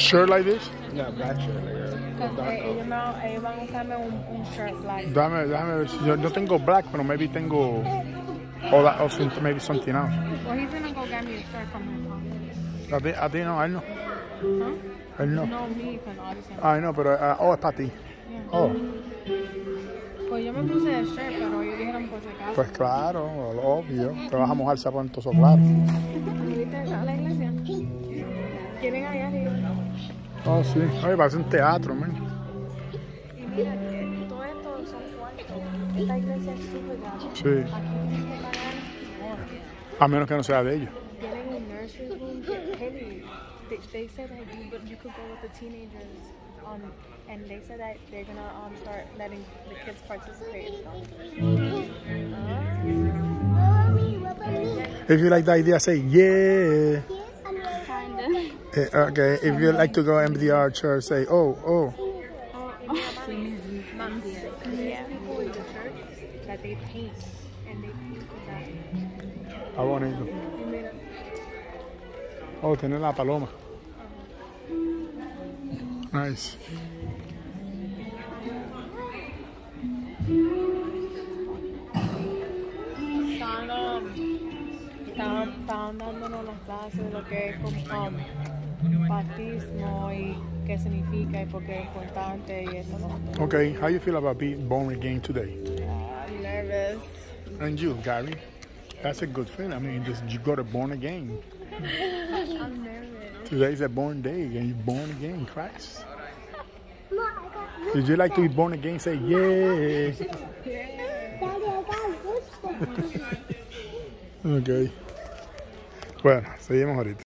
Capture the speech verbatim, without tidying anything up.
shirt like this? Yeah, black shirt. Like Because ellos, me- ellos van a usarme un, un shirt black. Dame, déjame ver si yo, yo tengo black, pero maybe tengo or, that, or some, maybe something else. Well, he's gonna go get me a shirt from his mom. A ti, a ti no, a él no. Huh? Él no. No, me, because obviously. Ay, no, pero uh, oh, es para ti. Yeah. Oh, Pues yo me puse el shirt, pero ellos dijeron por si acaso. pues claro, obvio. Te vas a mojar, se pone todo eso claro. ¿Viste a la iglesia? ¿Quieren allá arriba? Oh, sí. Oye, parece un teatro, man. Y mira, que todo esto son cuartos. Esta iglesia es súper grande. Sí. Aquí tienes que pagar. A menos que no sea de ellos. Tienen un nursery room que heavy. They, they said that you, you could go with the teenagers on, and they said that they're gonna um, start letting the kids participate and stuff. If you like the idea, say yeah. Kinda. Eh, okay, if you like to go M D R church, say oh, oh. Mom, yeah. People in the church that they paint and they paint that. Está bonito. They made a, Oh, tiene la paloma. Nice. Estaban, um, estaban, estaban dándonos las clases de lo que es como, um, bautismo y qué significa y por qué es importante y eso, ¿no? Okay, how you feel about being born again today? I'm nervous. And you, Gary? That's a good feeling. I mean, just you got a born again. I'm nervous. Today's a born day, and you're born again, Christ. Would you like to be born again? Say yeah. Okay. Bueno, seguimos ahorita.